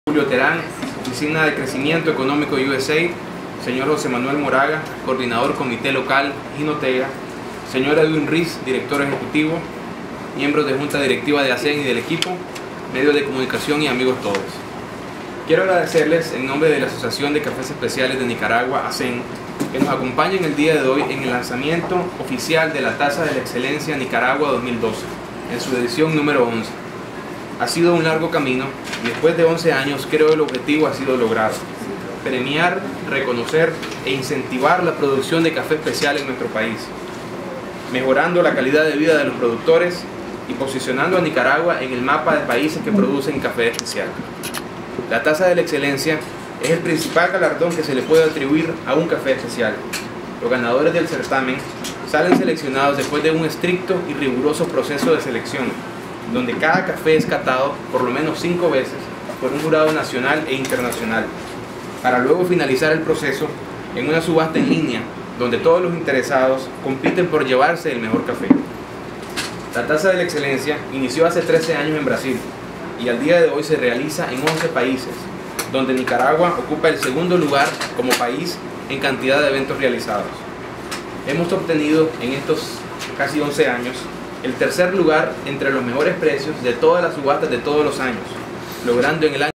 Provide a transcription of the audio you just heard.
Julio Terán, Oficina de Crecimiento Económico USA, señor José Manuel Moraga, coordinador Comité Local Jinotega, señor Edwin Riz, director ejecutivo, miembros de Junta Directiva de ASEN y del equipo, medios de comunicación y amigos todos. Quiero agradecerles en nombre de la Asociación de Cafés Especiales de Nicaragua, ASEN, que nos acompañen el día de hoy en el lanzamiento oficial de la Taza de la Excelencia Nicaragua 2012, en su edición número 11. Ha sido un largo camino y después de 11 años creo que el objetivo ha sido logrado: premiar, reconocer e incentivar la producción de café especial en nuestro país, mejorando la calidad de vida de los productores y posicionando a Nicaragua en el mapa de países que producen café especial. La Taza de la Excelencia es el principal galardón que se le puede atribuir a un café especial. Los ganadores del certamen salen seleccionados después de un estricto y riguroso proceso de selección, donde cada café es catado por lo menos 5 veces por un jurado nacional e internacional, para luego finalizar el proceso en una subasta en línea, donde todos los interesados compiten por llevarse el mejor café. La Taza de la Excelencia inició hace 13 años en Brasil y al día de hoy se realiza en 11 países, donde Nicaragua ocupa el segundo lugar como país en cantidad de eventos realizados. Hemos obtenido en estos casi 11 años el tercer lugar entre los mejores precios de todas las subastas de todos los años, logrando en el año